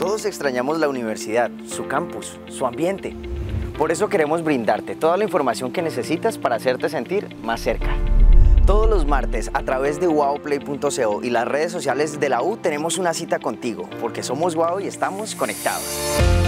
Todos extrañamos la universidad, su campus, su ambiente. Por eso queremos brindarte toda la información que necesitas para hacerte sentir más cerca. Todos los martes, a través de wowplay.co y las redes sociales de la U, tenemos una cita contigo, porque somos Wow y estamos conectados.